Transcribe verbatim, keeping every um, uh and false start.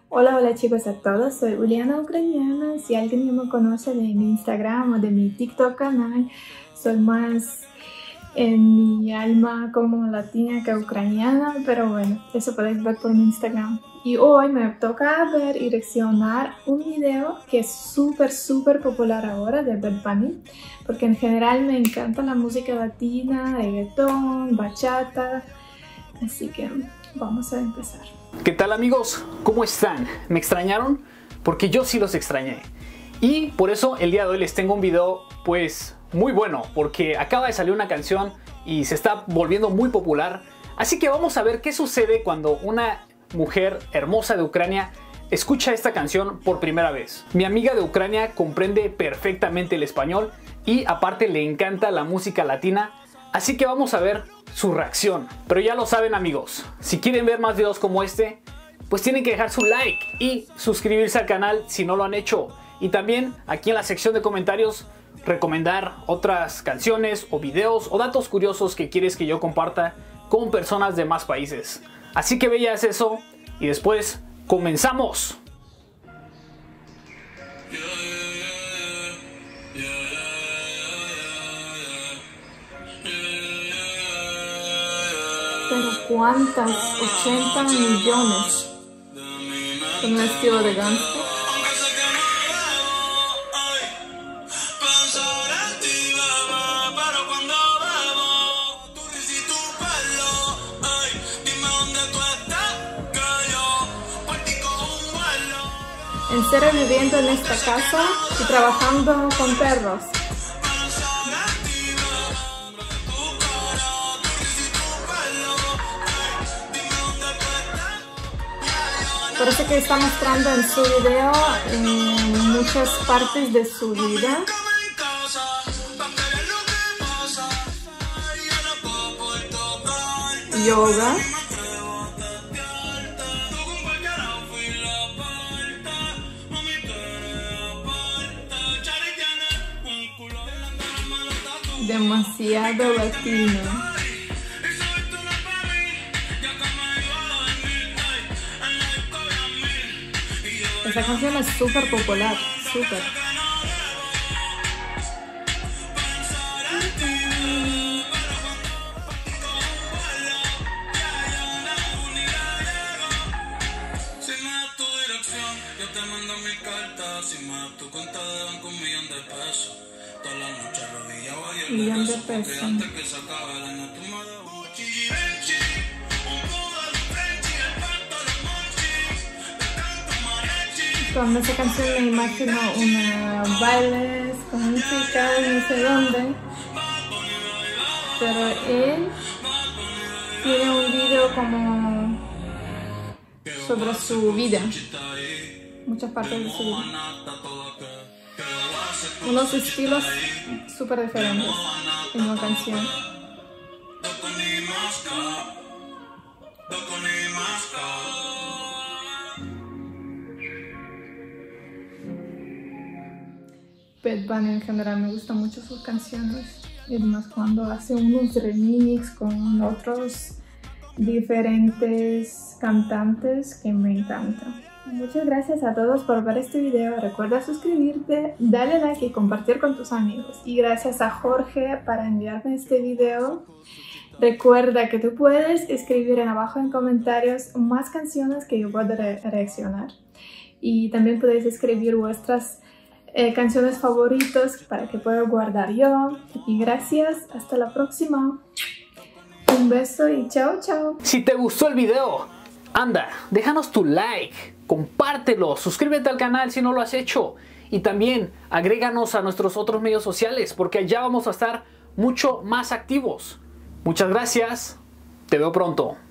Hola, hola chicos a todos, soy Uliana Ucraniana. Si alguien no me conoce de mi Instagram o de mi TikTok canal, soy más en mi alma como latina que ucraniana, pero bueno, eso podéis ver por mi Instagram. Y hoy me toca ver y reaccionar un video que es súper súper popular ahora de Bad Bunny, porque en general me encanta la música latina, reggaetón, bachata, así que vamos a empezar. ¿Qué tal amigos? ¿Cómo están? ¿Me extrañaron? Porque yo sí los extrañé. Y por eso el día de hoy les tengo un video pues muy bueno, porque acaba de salir una canción y se está volviendo muy popular. Así que vamos a ver qué sucede cuando una mujer hermosa de Ucrania escucha esta canción por primera vez. Mi amiga de Ucrania comprende perfectamente el español y aparte le encanta la música latina. Así que vamos a ver su reacción. Pero ya lo saben amigos, si quieren ver más videos como este, pues tienen que dejar su like y suscribirse al canal si no lo han hecho. Y también aquí en la sección de comentarios recomendar otras canciones o videos o datos curiosos que quieres que yo comparta con personas de más países. Así que veas eso y después comenzamos. Pero cuántas, ochenta millones con un estilo de gangster. En serio viviendo en esta casa y trabajando con perros. Parece que está mostrando en su video en muchas partes de su vida. Yoga. Demasiado latino. Esa canción es súper popular, súper. Millón de pesos. Con esa canción me imagino una bailes con música no sé dónde, pero él tiene un video como sobre su vida, muchas partes de su vida, unos estilos súper diferentes en una canción. Bad Bunny en general me gustan mucho sus canciones, y además cuando hace unos remix con otros diferentes cantantes que me encantan. Muchas gracias a todos por ver este video. Recuerda suscribirte, darle like y compartir con tus amigos. Y gracias a Jorge para enviarme este video. Recuerda que tú puedes escribir en abajo en comentarios más canciones que yo pueda re reaccionar. Y también podéis escribir vuestras eh, canciones favoritas para que pueda guardar yo. Y gracias, hasta la próxima. Un beso y chao chao. Si te gustó el video, anda, déjanos tu like. Compártelo, suscríbete al canal si no lo has hecho y también agréganos a nuestros otros medios sociales porque allá vamos a estar mucho más activos. Muchas gracias, te veo pronto.